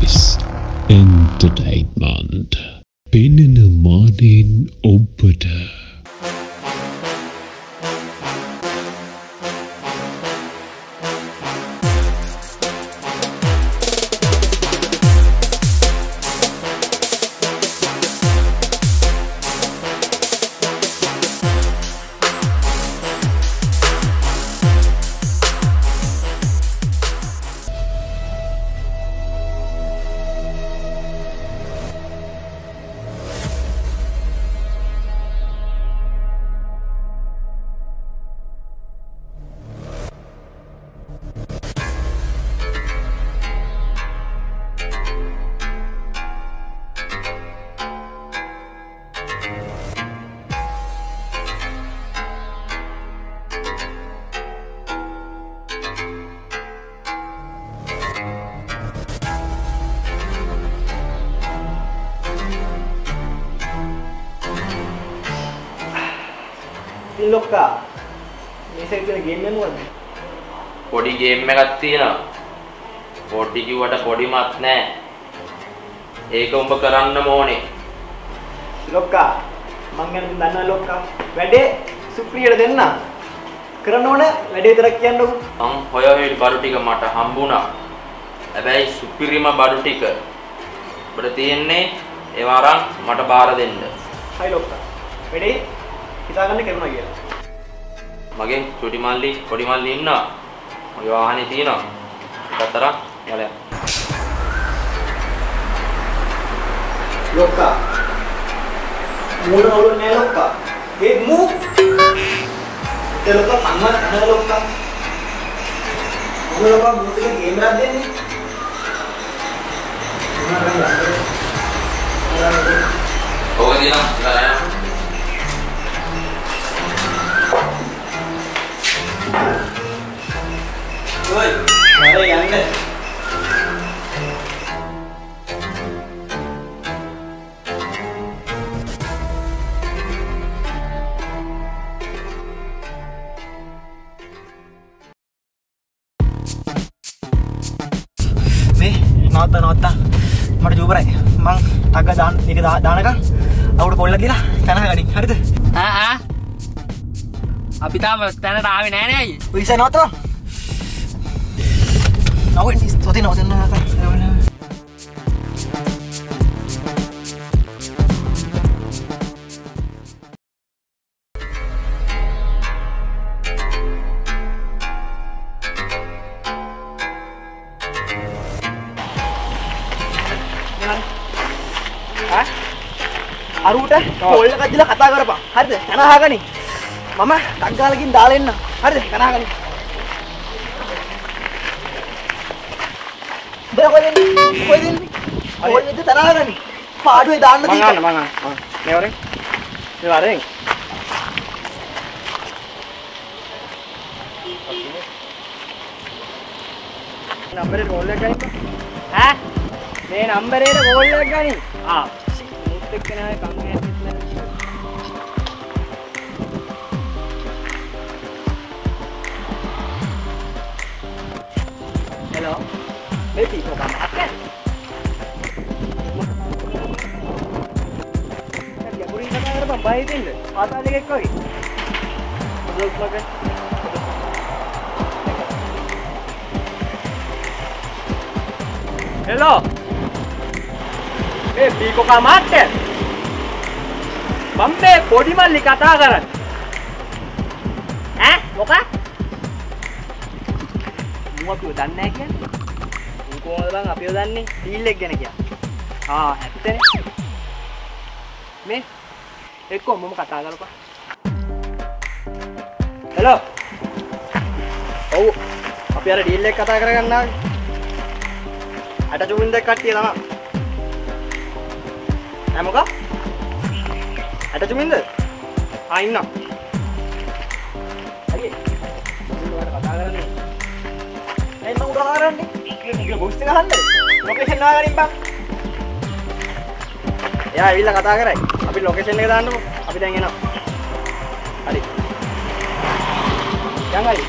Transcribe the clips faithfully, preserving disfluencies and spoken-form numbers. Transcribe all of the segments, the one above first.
Movies Entertainment පෙනෙන මානෙන් ඔබට Lokka මේ සයිඩ් එකේ ගේම් එක මොකද්ද? පොඩි ගේම් එකක් තියෙනවා. පොඩි කිව්වට පොඩිමත් නෑ. ඒක උඹ කරන්න ඕනේ. Lokka මං යන දන්නා Lokka වැඩේ සුප්‍රියට දෙන්න. කරන්න ඕන වැඩේ විතරක් කියන්නකෝ. මං හොය හොය බඩු ටික මට හම්බුණා. හැබැයි සුපිරිම බඩු ටික. ඔබට තියෙන්නේ ඒවා අරන් මට බාර දෙන්න. හයි Lokka. වැඩේ හිතාගන්න කරුණා කියලා. මගේ චුටි මල්ලි පොඩි මල්ලි ඉන්නවා. මගේ වාහනේ තියෙනවා. එකතර යල. Lokka. මූණ වල නෑ Lokka. ඒ මූ. ඒ Lokka අම්මා නෑ Lokka. මොන Lokka මූට ගේම් එකක් දෙන්නේ. ඔය දිනා Oi, mari yන්න. මේ නවත්ත නවත්ත මට ජූබරයි. මං ටග්ග දාන්න එක දානකම් අවුඩ පොල්ල කියලා තනහ ගනින්. හරිද? ආ ආ අපි තාම තැනට ආවේ නෑ නේ අයියේ. ඔය ඉතින් නවත්තනවා. Aku ini sotin sotin lah kan. Hah? Aruta, කොල්ල කජ්ජලා කතා කරපන්. හරිද? කන අහගනි. මම ටක් ගාලා ගින් දාලා එන්න. හරිද? කන අහගනි. Dah kau ini, kau ini, kau itu tanah kan ni. Padu itu anda tiga. Mangan, mangan. Ni orang, ni orang. Number itu boleh kan? Hah? Ni number itu boleh kan ni? Ah, mutlak kena kami ni. Hello. Baby, kau kamu apa? Dia beri nama apa? Bayi ini, apa lagi kau? Belum lagi. Hello. Baby, kau kamu apa? Bambe, body mal likata karan. Eh, muka? Muka tu dan naik kan? කොහොමද බං අපිව දන්නේ deal එක ගැන කියලා. ආ ඇත්තනේ. මේ එක්ක මම කතා කරපන්. හෙලෝ. ඔව් අපි අර ඩීල් එක කතා කරගන්න ආවේ. අට ජූන් දෙක කට්ටිය තමයි. ඈ මොකක්? අට ජූන්ද? ආ ඉන්නවා. හරි. මොකද කතා කරන්නේ? එයි මම උදා කරන්නේ. Gila bos tengah anda. Location nak kan bang? Ya, bila kata kerai. Abi location ni kita anda. Abi dah ingin nak. Hari. Yang hari.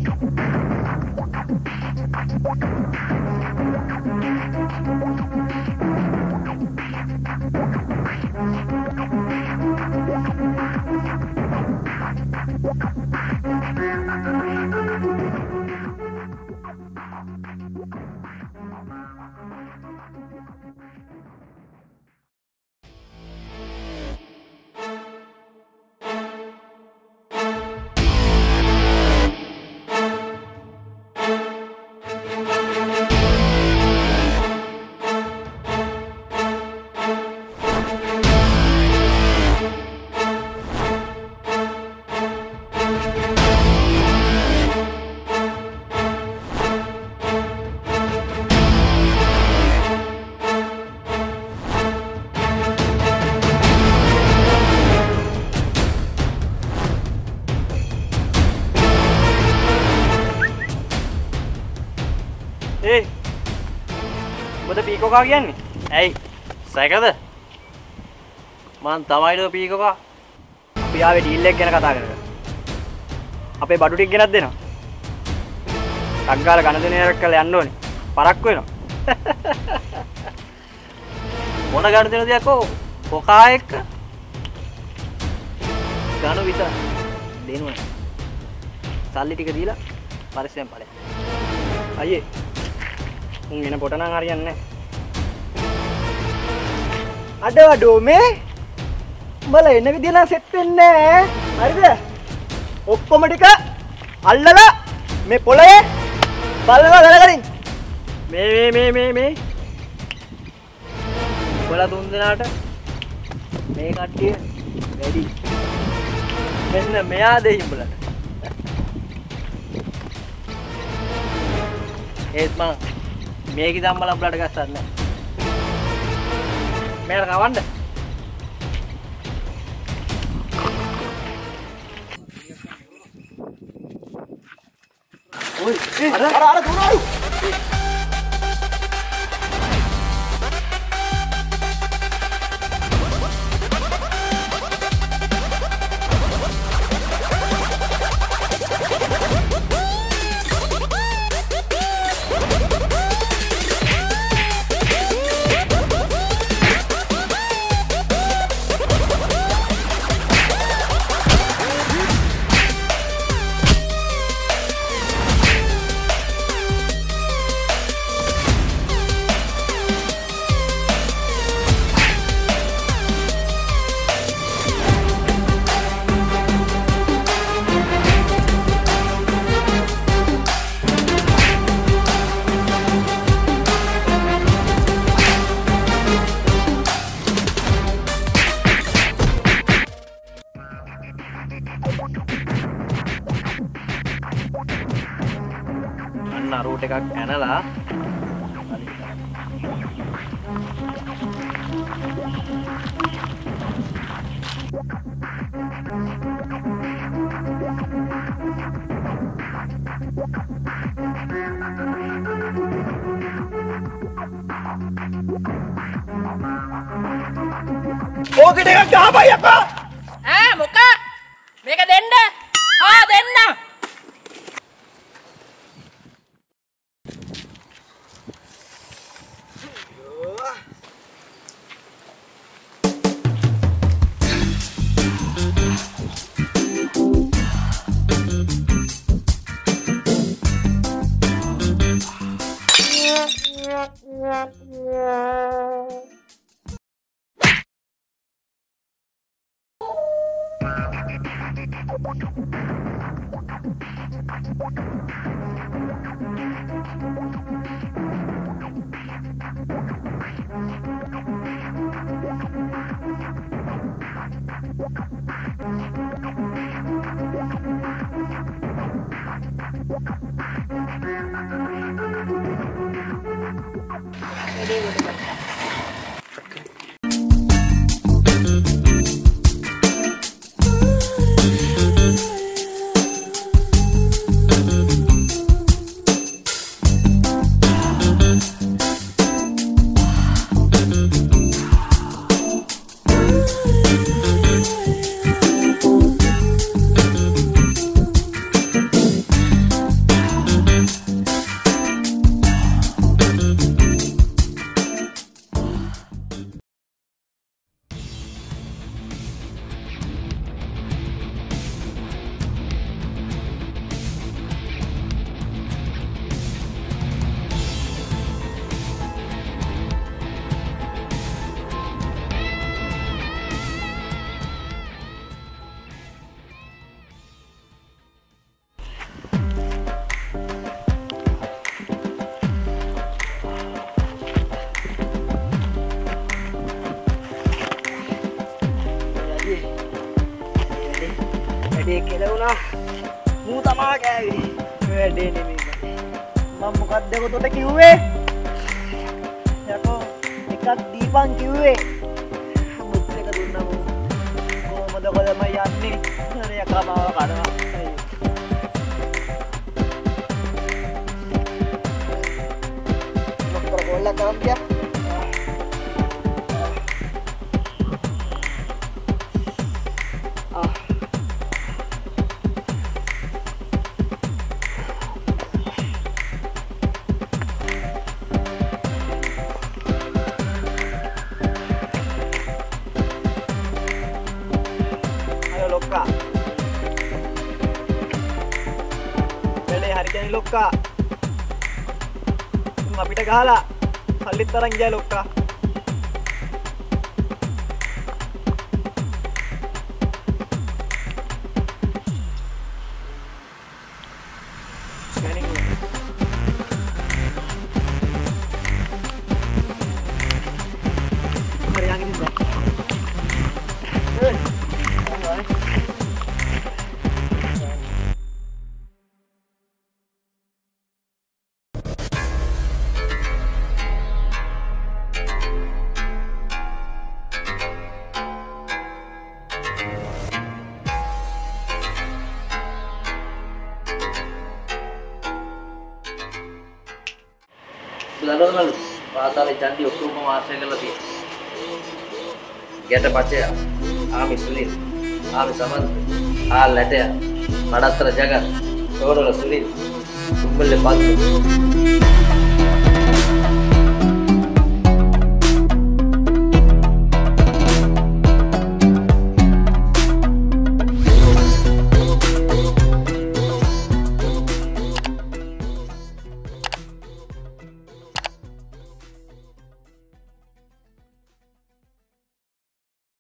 Hey, what the peacock again? Hey, cycle the man, Tamai peacock. We have a deal like a Kataga. Up a Badutik at dinner. Agara Ganadina Kalandon, Paraquino. What a garden of the Ako, Pokaik Ganovita, Dino Sally Ticadilla, for example. Aye. උන් එන පොට නම් හරියන්නේ නැහැ. අඩ අඩෝ මේ උඹලා එන විදිය නම් සෙට් වෙන්නේ නැහැ. හරිද? ඔක්කොම ටික අල්ලලා මේ පොළවේ බලනවා ගලගලින්. මේ මේ මේ මේ මේ උඹලා තුන් දෙනාට මේ කට්ටිය වැඩි. මෙන්න මෙයා දෙයි උඹලට. ඒත් මං මේක දම්බල අපලට ගස්සන්න මේකට කවන්න ඔයි අර අර අර දුනාලු අන්න රූට් එකක් ඇනලා ඕකට එකක් ගහපයි අප්පා ඈ මොකක් මේක දෙන්න ආ දෙන්න වැඩේ නෙමෙයි. මම මොකක්ද ඔතට කිව්වේ? යකෝ එකක් දීපන් කිව්වේ. මුත් එක දුන්නම කොහමද කොළම යන්නේ? අනේ යකා මාව කනවා. මොකද කොල්ල කරන්නේ? Lokka. Bele hari kene lokka. Tum apita gahala. Sallit taran giya lokka. Scanning. Kare yang ini bro. Hey. Lalu lalu, paatale candi ඔක්කොම වාසය කරලා තියෙනවා. ගැට පචය, ආමි සුනිල්, ආමි සමන්ත, ආල් ලැටය, මඩත්තර ජගත්, තෝරල සුනිල්, තුම්බල්ලේ පල්තු.